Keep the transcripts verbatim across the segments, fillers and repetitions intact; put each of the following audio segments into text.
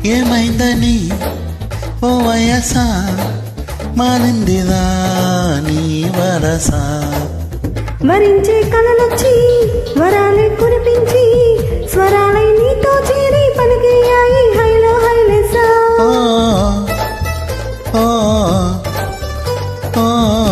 ఏమైందని ఓ వయస మారిందిదా నీ వరస వరించే కలలొచ్చి వరాలే కురిపించి స్వరాలై నీతో చేరి పలికేయాయి హైలో హైలేసా ఓ ఓ ఓ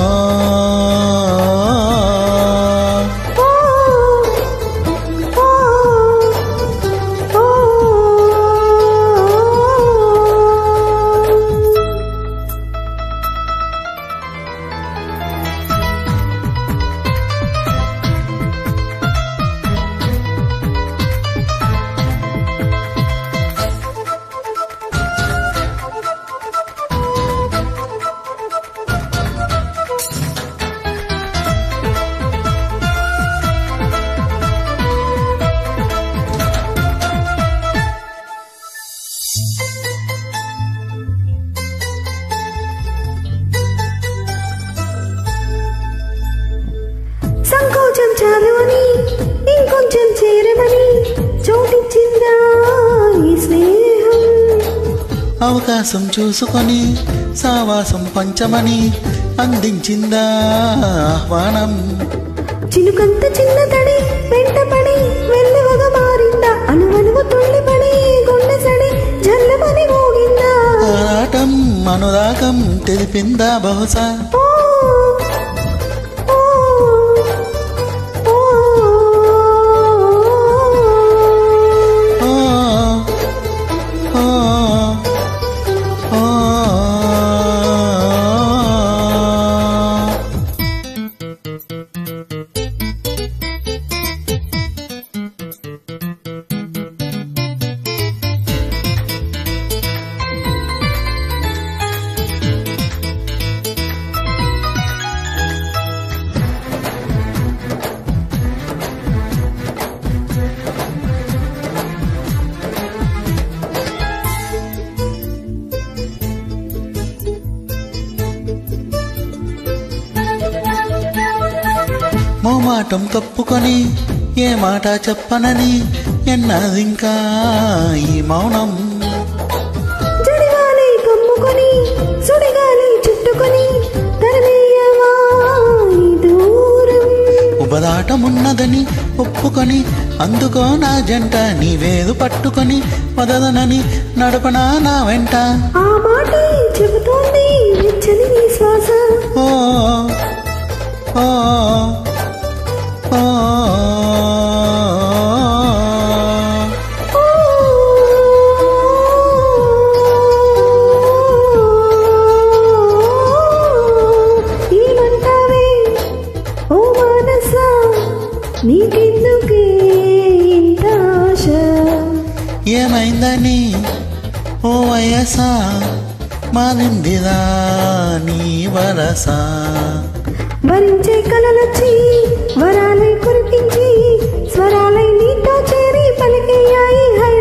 సంకోచం చాలు అని ఇంకొంచెం చేరమని చోటిచ్చిందా ఈ స్నేహం అవకాశం చూసుకొని సావాసం పంచమని అందించిందా ఆహ్వానం చిలుకంత చిన్న తడి వెంటపడి వెల్లువగా మారిందా అనువనువు తుళ్ళిపడి గుండె సడి జల్లమని మోగిందా ఆరాటం అనురాగం తెలిపిందా బహుశా మోమాటం తప్పుకొని ఏ మాట చెప్పనని ఎన్నదింకా ఈ మౌనం జడిగాలి కమ్ముకొని సుడిగాలి చుట్టుకొని తరమేయవా ఈ దూరం ఉబదాటమున్నదని ఒప్పుకొని అందుకో నా జంట నీవేదు పట్టుకొని వదదనని నడపనా నా వెంట ఆ మాటే చెబుతోంది నిచ్చని నీ శ్వాస ఓ ఓ ఓ ఏమంటావే ఓ మనసా నీకెందుకే ఇంత ఆశ ఏమైందని ఓ వయస మారిందిదా నీ వరస వరించే కలలొచ్చి వరాలై కురిపించి స్వరాలై నీతో చేరి పలికేయాయి హై